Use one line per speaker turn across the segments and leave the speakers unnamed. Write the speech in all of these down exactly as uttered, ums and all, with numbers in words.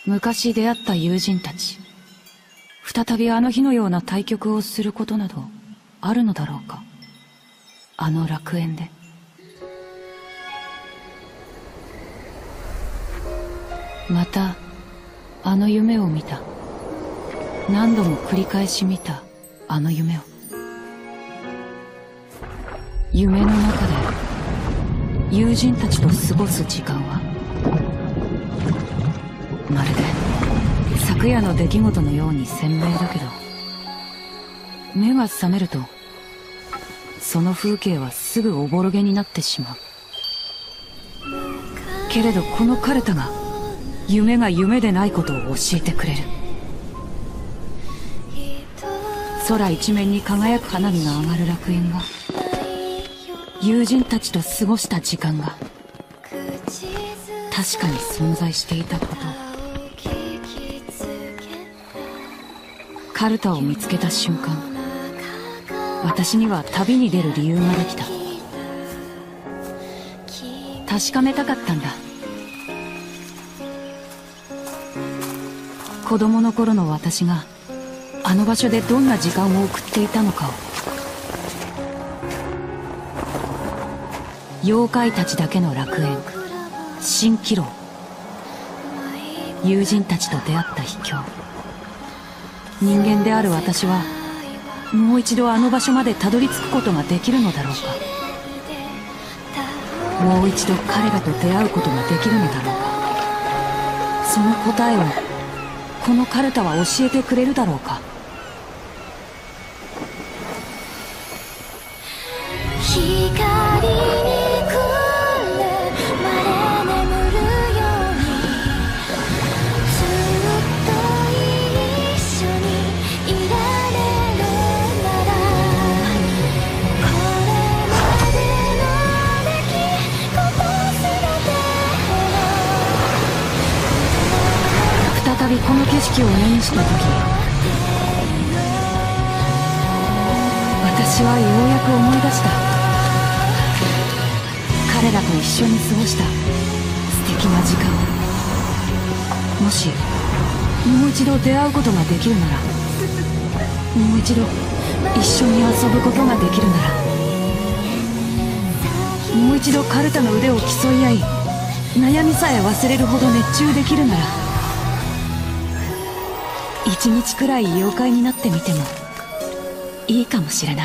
昔出会った友人たち、再びあの日のような対局をすることなどあるのだろうか。あの楽園で。またあの夢を見た。何度も繰り返し見たあの夢を。夢の中で友人たちと過ごす時間はまるで昨夜の出来事のように鮮明だけど、目が覚めるとその風景はすぐおぼろげになってしまう。けれどこのカルタが夢が夢でないことを教えてくれる。空一面に輝く花火が上がる楽園が、友人たちと過ごした時間が確かに存在していたこと。カルタを見つけた瞬間、私には旅に出る理由ができた。確かめたかったんだ。子供の頃の私があの場所でどんな時間を送っていたのかを。妖怪たちだけの楽園、蜃気楼。友人たちと出会った秘境。人間である私はもう一度あの場所までたどり着くことができるのだろうか。もう一度彼らと出会うことができるのだろうか。その答えをこのカルタは教えてくれるだろうか。
光にくれまれ眠るように、ずっと一緒にいられるなら、これまでの出来事すべてを
再びこの景色を目にした時、私はようやく思い出した。彼らと一緒に過ごした素敵な時間。もしもう一度出会うことができるなら、もう一度一緒に遊ぶことができるなら、もう一度カルタの腕を競い合い悩みさえ忘れるほど熱中できるなら、一日くらい妖怪になってみてもいいかもしれない。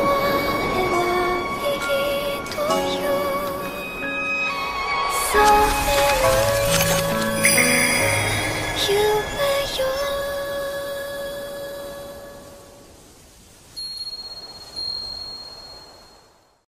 そう